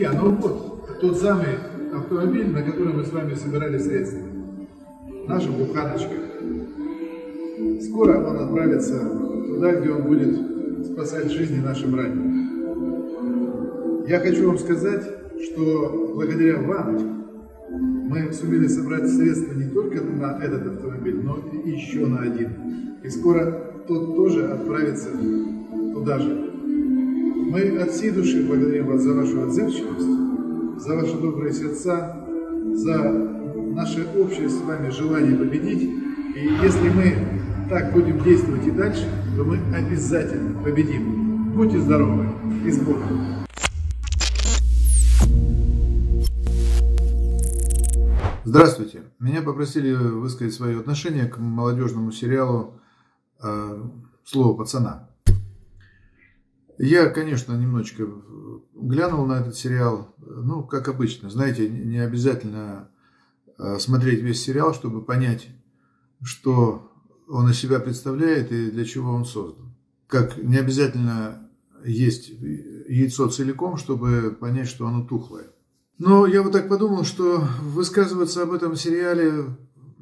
Друзья, ну вот тот самый автомобиль, на котором мы с вами собирали средства. Наша буханочка. Скоро он отправится туда, где он будет спасать жизни нашим раненым. Я хочу вам сказать, что благодаря вам мы сумели собрать средства не только на этот автомобиль, но и еще на один. И скоро тот тоже отправится туда же. Мы от всей души благодарим вас за вашу отзывчивость, за ваши добрые сердца, за наше общее с вами желание победить. И если мы так будем действовать и дальше, то мы обязательно победим. Будьте здоровы и с Богом! Здравствуйте! Меня попросили высказать свое отношение к молодежному сериалу «Слово пацана». Я, конечно, немножечко глянул на этот сериал, ну, как обычно. Знаете, не обязательно смотреть весь сериал, чтобы понять, что он из себя представляет и для чего он создан. Как не обязательно есть яйцо целиком, чтобы понять, что оно тухлое. Но я вот так подумал, что высказываться об этом сериале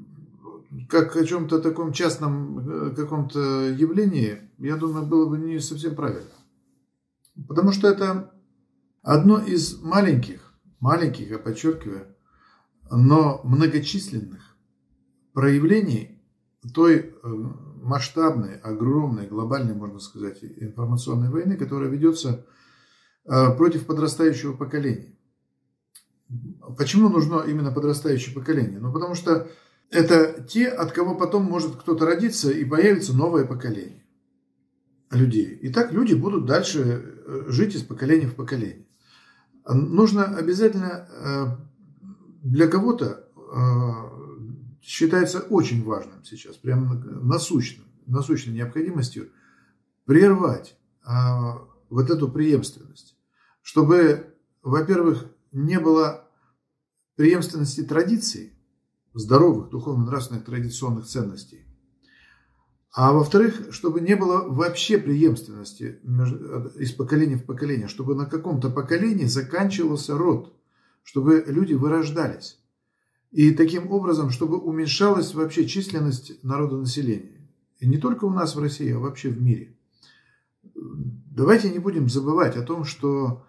как о чем-то таком частном каком-то явлении, я думаю, было бы не совсем правильно. Потому что это одно из маленьких, я подчеркиваю, но многочисленных проявлений той масштабной, огромной, глобальной, можно сказать, информационной войны, которая ведется против подрастающего поколения. Почему нужно именно подрастающее поколение? Ну, потому что это те, от кого потом может кто-то родиться и появится новое поколение людей. И так люди будут дальше жить из поколения в поколение. Нужно обязательно для кого-то считается очень важным сейчас, прямо насущной необходимостью прервать вот эту преемственность. Чтобы, во-первых, не было преемственности традиций, здоровых, духовно-нравственных, традиционных ценностей. А во-вторых, чтобы не было вообще преемственности из поколения в поколение, чтобы на каком-то поколении заканчивался род, чтобы люди вырождались. И таким образом, чтобы уменьшалась вообще численность народонаселения. И не только у нас в России, а вообще в мире. Давайте не будем забывать о том, что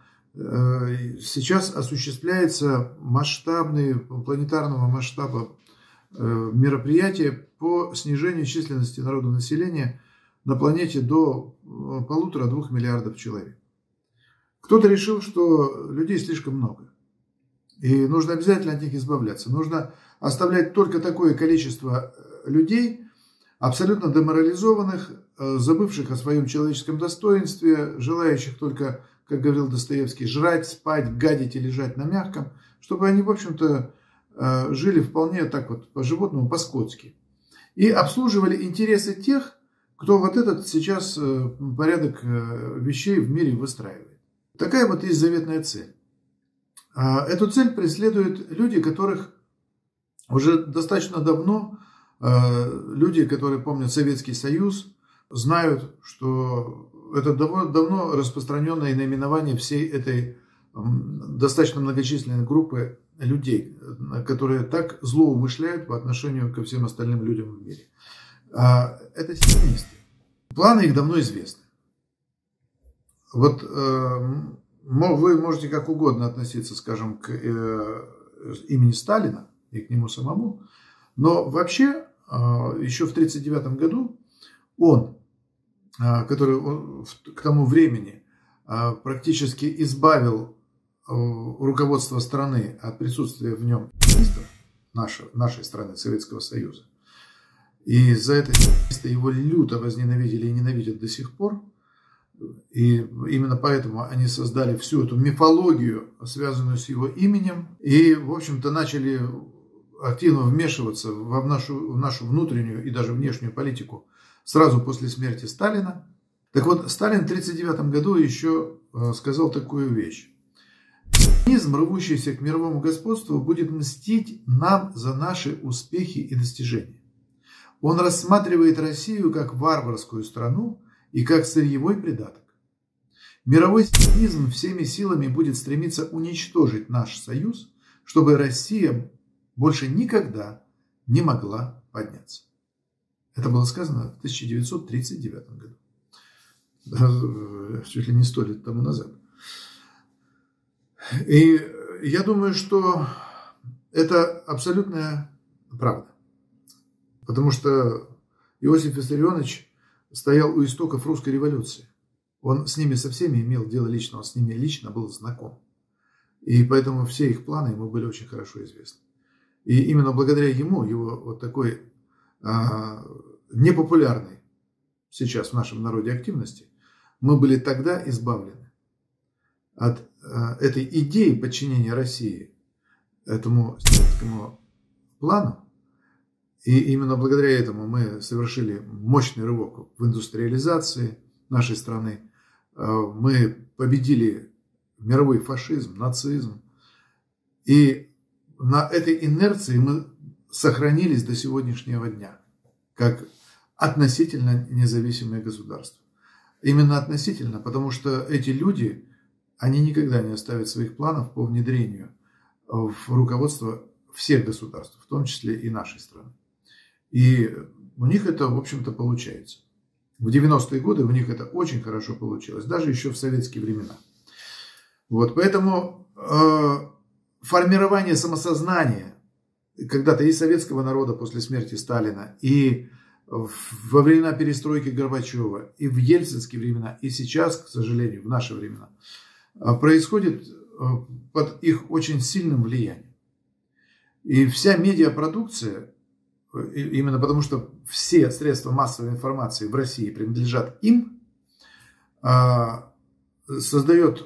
сейчас осуществляется масштабные, планетарного масштаба мероприятия по снижению численности народонаселения на планете до 1,5–2 миллиардов человек. Кто-то решил, что людей слишком много. И нужно обязательно от них избавляться. Нужно оставлять только такое количество людей, абсолютно деморализованных, забывших о своем человеческом достоинстве, желающих только, как говорил Достоевский, жрать, спать, гадить и лежать на мягком, чтобы они, в общем-то, жили вполне так вот по-животному, по-скотски. И обслуживали интересы тех, кто вот этот сейчас порядок вещей в мире выстраивает. Такая вот есть заветная цель. Эту цель преследуют люди, которых уже достаточно давно, люди, которые помнят Советский Союз, знают, что это давно распространенное наименование всей этой достаточно многочисленной группы людей, которые так злоумышляют по отношению ко всем остальным людям в мире. Это сионисты. Планы их давно известны. Вот вы можете как угодно относиться, скажем, к имени Сталина и к нему самому, но вообще еще в 1939 году он, который к тому времени практически избавил руководство страны от присутствия в нем коммунистов нашей страны, Советского Союза. И за это его люто возненавидели и ненавидят до сих пор. И именно поэтому они создали всю эту мифологию, связанную с его именем. И, в общем-то, начали активно вмешиваться в нашу внутреннюю и даже внешнюю политику сразу после смерти Сталина. Так вот, Сталин в 1939 году еще сказал такую вещь. Сионизм, рвущийся к мировому господству, будет мстить нам за наши успехи и достижения. Он рассматривает Россию как варварскую страну и как сырьевой придаток. Мировой сионизм всеми силами будет стремиться уничтожить наш союз, чтобы Россия больше никогда не могла подняться. Это было сказано в 1939 году. Чуть ли не 100 лет тому назад. И я думаю, что это абсолютная правда. Потому что Иосиф Виссарионович стоял у истоков русской революции. Он с ними со всеми имел дело лично, он с ними лично был знаком. И поэтому все их планы ему были очень хорошо известны. И именно благодаря ему, его вот такой непопулярной сейчас в нашем народе активности, мы были тогда избавлены от этой идеи подчинения России этому сталинскому плану. И именно благодаря этому мы совершили мощный рывок в индустриализации нашей страны. Мы победили мировой фашизм, нацизм. И на этой инерции мы сохранились до сегодняшнего дня, как относительно независимое государство. Именно относительно, потому что эти люди, они никогда не оставят своих планов по внедрению в руководство всех государств, в том числе и нашей страны. И у них это, в общем-то, получается. В 90-е годы у них это очень хорошо получилось, даже еще в советские времена. Вот, поэтому формирование самосознания когда-то и советского народа после смерти Сталина, и во времена перестройки Горбачева, и в ельцинские времена, и сейчас, к сожалению, в наши времена, происходит под их очень сильным влиянием. И вся медиапродукция, именно потому что все средства массовой информации в России принадлежат им, создает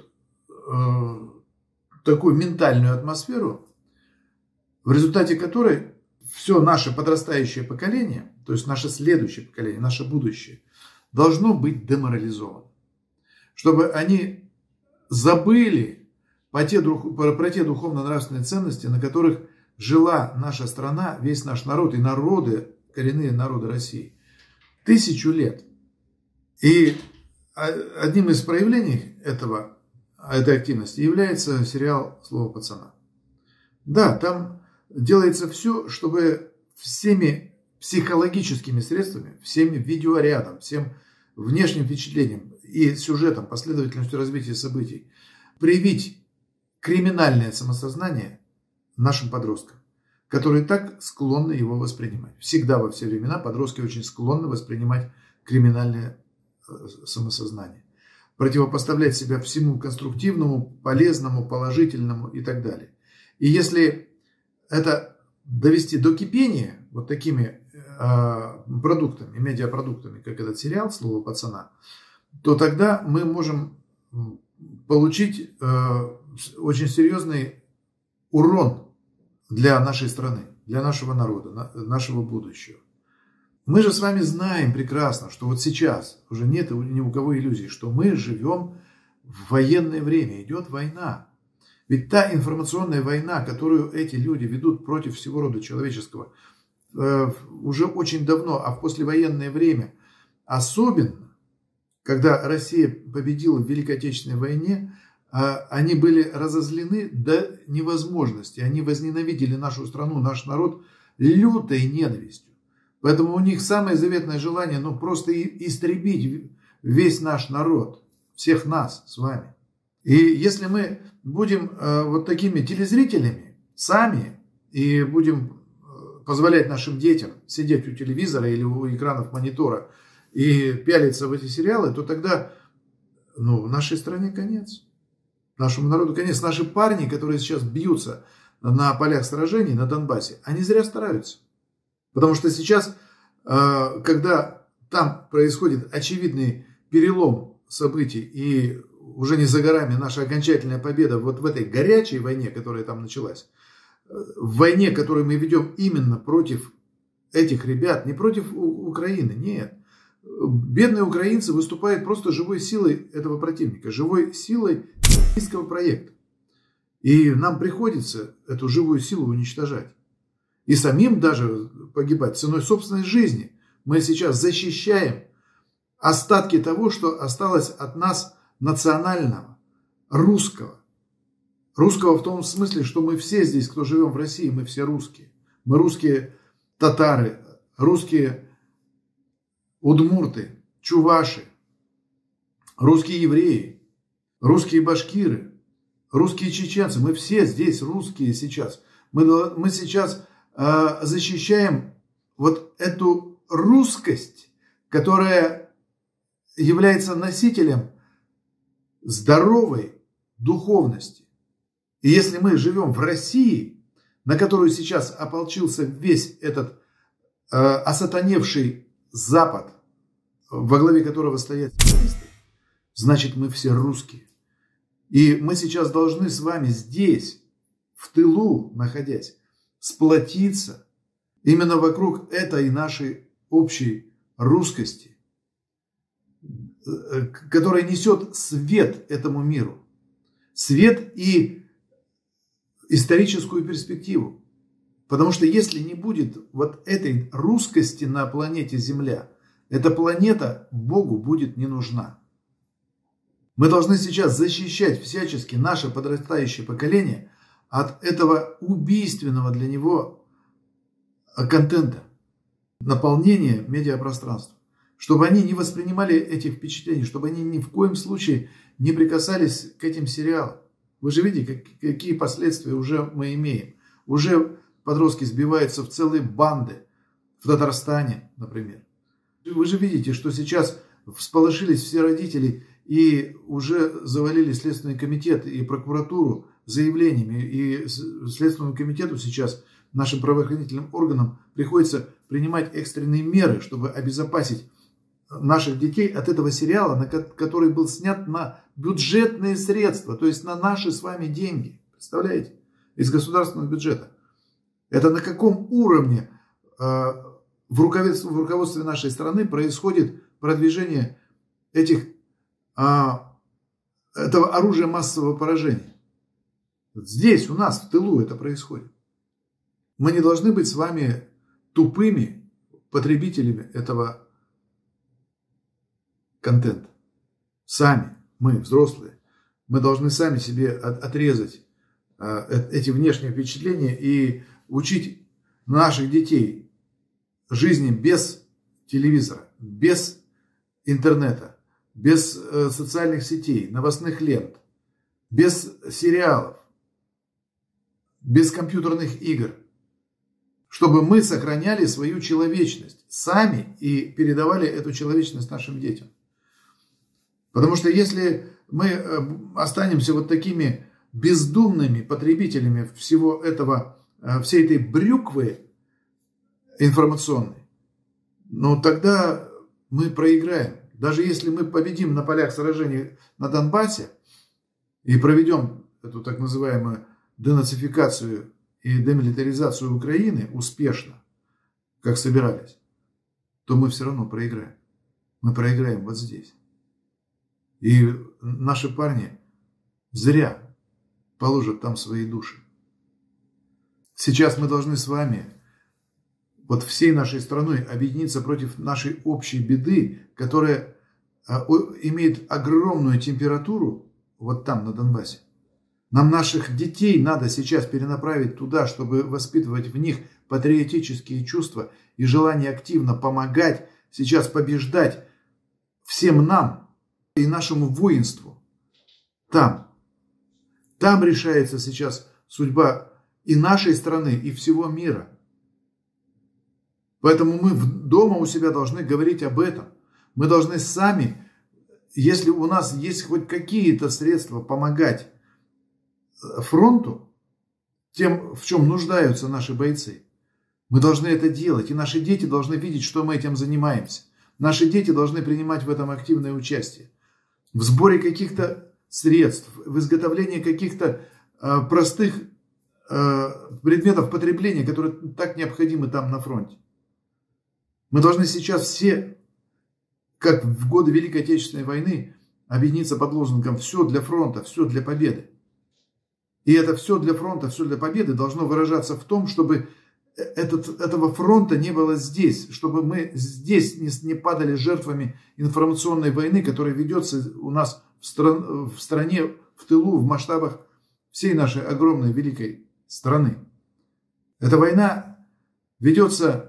такую ментальную атмосферу, в результате которой все наше подрастающее поколение, то есть наше следующее поколение, наше будущее, должно быть деморализовано. Чтобы они забыли про те духовно-нравственные ценности, на которых жила наша страна, весь наш народ и народы, коренные народы России 1000 лет. И одним из проявлений этой активности является сериал «Слово пацана». Да, там делается все, чтобы всеми психологическими средствами, всеми видеорядом, всем внешним впечатлением и сюжетом, последовательностью развития событий привить криминальное самосознание нашим подросткам, которые так склонны его воспринимать. Всегда во все времена подростки очень склонны воспринимать криминальное самосознание. Противопоставлять себя всему конструктивному, полезному, положительному и так далее. И если это довести до кипения вот такими продуктами, медиапродуктами, как этот сериал «Слово пацана», то тогда мы можем получить очень серьезный урон для нашей страны, для нашего народа, нашего будущего. Мы же с вами знаем прекрасно, что вот сейчас уже нет ни у кого иллюзий, что мы живем в военное время, идет война. Ведь та информационная война, которую эти люди ведут против всего рода человеческого, уже очень давно, а в послевоенное время, особенно, когда Россия победила в Великой Отечественной войне, они были разозлены до невозможности. Они возненавидели нашу страну, наш народ лютой ненавистью. Поэтому у них самое заветное желание, просто истребить весь наш народ, всех нас с вами. И если мы будем вот такими телезрителями сами и будем позволять нашим детям сидеть у телевизора или у экранов монитора и пялиться в эти сериалы, то тогда в нашей стране конец. Нашему народу конец. Наши парни, которые сейчас бьются на полях сражений на Донбассе, они зря стараются. Потому что сейчас, когда там происходит очевидный перелом событий и уже не за горами наша окончательная победа вот в этой горячей войне, которая там началась, в войне, которую мы ведем именно против этих ребят, не против Украины, нет. Бедные украинцы выступают просто живой силой этого противника, живой силой российского проекта. И нам приходится эту живую силу уничтожать. И самим даже погибать ценой собственной жизни. Мы сейчас защищаем остатки того, что осталось от нас национального, русского. Русского в том смысле, что мы все здесь, кто живем в России, мы все русские. Мы русские татары, русские удмурты, чуваши, русские евреи, русские башкиры, русские чеченцы. Мы все здесь русские сейчас. Мы сейчас защищаем вот эту русскость, которая является носителем здоровой духовности. И если мы живем в России, на которую сейчас ополчился весь этот осатаневший Запад, во главе которого стоят сионисты, значит, мы все русские. И мы сейчас должны с вами здесь, в тылу находясь, сплотиться именно вокруг этой нашей общей русскости, которая несет свет этому миру. Свет и историческую перспективу. Потому что если не будет вот этой русскости на планете Земля, эта планета Богу будет не нужна. Мы должны сейчас защищать всячески наше подрастающее поколение от этого убийственного для него контента, наполнения медиапространства. Чтобы они не воспринимали эти впечатления, чтобы они ни в коем случае не прикасались к этим сериалам. Вы же видите, какие последствия уже мы имеем. Уже подростки сбиваются в целые банды в Татарстане, например. Вы же видите, что сейчас всполошились все родители и уже завалили Следственный комитет и прокуратуру заявлениями. И Следственному комитету сейчас, нашим правоохранительным органам, приходится принимать экстренные меры, чтобы обезопасить наших детей от этого сериала, который был снят на бюджетные средства, то есть на наши с вами деньги. Представляете? Из государственного бюджета. Это на каком уровне в руководстве нашей страны происходит продвижение этого оружия массового поражения. Здесь, у нас, в тылу это происходит. Мы не должны быть с вами тупыми потребителями этого контента. Сами, мы, взрослые, мы должны сами себе отрезать эти внешние впечатления и учить наших детей жизни без телевизора, без интернета, без социальных сетей, новостных лент, без сериалов, без компьютерных игр, чтобы мы сохраняли свою человечность сами и передавали эту человечность нашим детям. Потому что если мы останемся вот такими бездумными потребителями всего этого, всей этой брюквы информационной, ну тогда мы проиграем. Даже если мы победим на полях сражений на Донбассе и проведем эту так называемую денацификацию и демилитаризацию Украины успешно, как собирались, то мы все равно проиграем. Мы проиграем вот здесь. И наши парни зря положат там свои души. Сейчас мы должны с вами, вот всей нашей страной, объединиться против нашей общей беды, которая имеет огромную температуру вот там, на Донбассе. Нам наших детей надо сейчас перенаправить туда, чтобы воспитывать в них патриотические чувства и желание активно помогать, сейчас побеждать всем нам и нашему воинству. Там решается сейчас судьба и нашей страны, и всего мира. Поэтому мы дома у себя должны говорить об этом. Мы должны сами, если у нас есть хоть какие-то средства помогать фронту, тем, в чем нуждаются наши бойцы, мы должны это делать. И наши дети должны видеть, что мы этим занимаемся. Наши дети должны принимать в этом активное участие. В сборе каких-то средств, в изготовлении каких-то простых предметов потребления, которые так необходимы там на фронте. Мы должны сейчас все, как в годы Великой Отечественной войны, объединиться под лозунгом «все для фронта, все для победы». И это все для фронта, все для победы должно выражаться в том, чтобы этого фронта не было здесь, чтобы мы здесь не падали жертвами информационной войны, которая ведется у нас в в стране, в тылу, в масштабах всей нашей огромной великой страны. Эта война ведется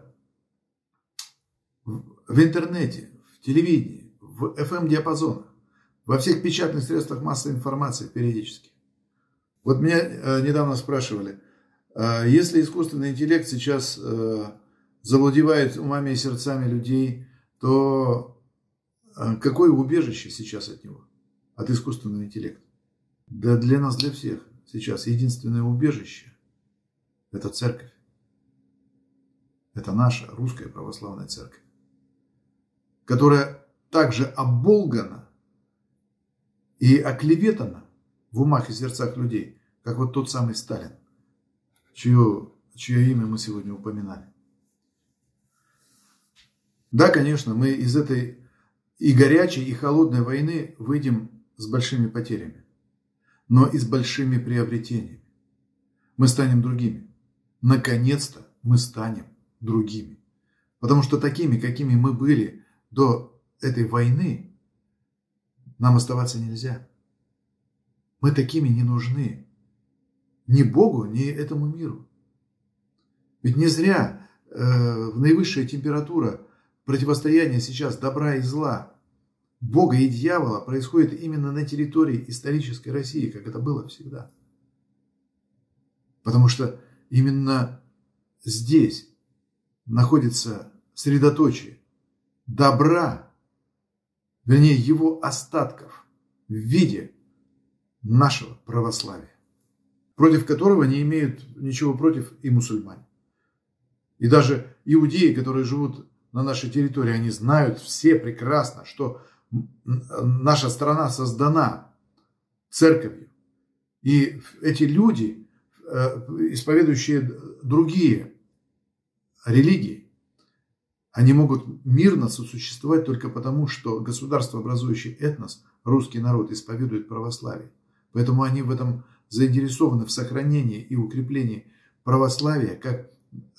в интернете, в телевидении, в FM-диапазонах, во всех печатных средствах массовой информации периодически. Вот меня недавно спрашивали, если искусственный интеллект сейчас завладевает умами и сердцами людей, то какое убежище сейчас от него, от искусственного интеллекта? Да для нас, для всех сейчас единственное убежище – это церковь. Это наша русская православная церковь, которая также оболгана и оклеветана в умах и сердцах людей, как вот тот самый Сталин, чье имя мы сегодня упоминали. Да, конечно, мы из этой и горячей, и холодной войны выйдем с большими потерями, но и с большими приобретениями. Мы станем другими. Наконец-то мы станем другими. Потому что такими, какими мы были до этой войны, нам оставаться нельзя. Мы такими не нужны ни Богу, ни этому миру. Ведь не зря наивысшая температура противостояния сейчас добра и зла, Бога и дьявола происходит именно на территории исторической России, как это было всегда. Потому что именно здесь находится средоточие добра, вернее его остатков в виде нашего православия, против которого не имеют ничего против и мусульмане. И даже иудеи, которые живут на нашей территории, они знают все прекрасно, что наша страна создана церковью. И эти люди, исповедующие другие религии, они могут мирно сосуществовать только потому, что государство, образующее этнос, русский народ, исповедует православие. Поэтому они в этом заинтересованы в сохранении и укреплении православия как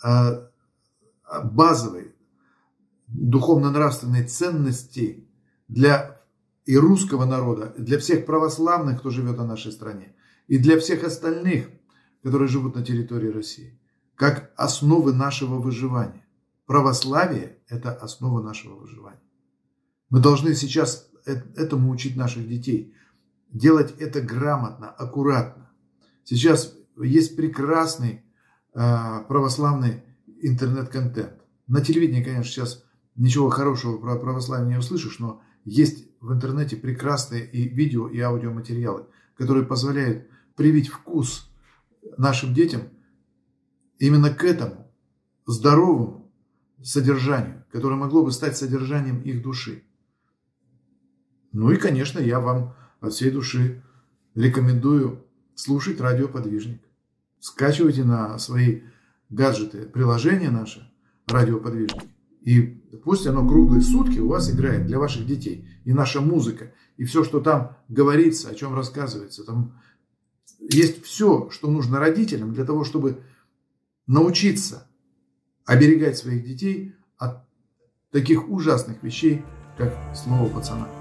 базовой духовно-нравственной ценности для и русского народа, для всех православных, кто живет на нашей стране, и для всех остальных, которые живут на территории России, как основы нашего выживания. Православие – это основа нашего выживания. Мы должны сейчас этому учить наших детей, делать это грамотно, аккуратно. Сейчас есть прекрасный православный интернет-контент. На телевидении, конечно, сейчас ничего хорошего про православие не услышишь, но есть в интернете прекрасные и видео, и аудиоматериалы, которые позволяют привить вкус нашим детям именно к этому здоровому содержанию, которое могло бы стать содержанием их души. Ну и, конечно, я вам от всей души рекомендую слушать радио «Подвижник». Скачивайте на свои гаджеты приложение наше «Радио Подвижник». И пусть оно круглые сутки у вас играет для ваших детей. И наша музыка, и все, что там говорится, о чем рассказывается. Там есть все, что нужно родителям для того, чтобы научиться оберегать своих детей от таких ужасных вещей, как слово пацана.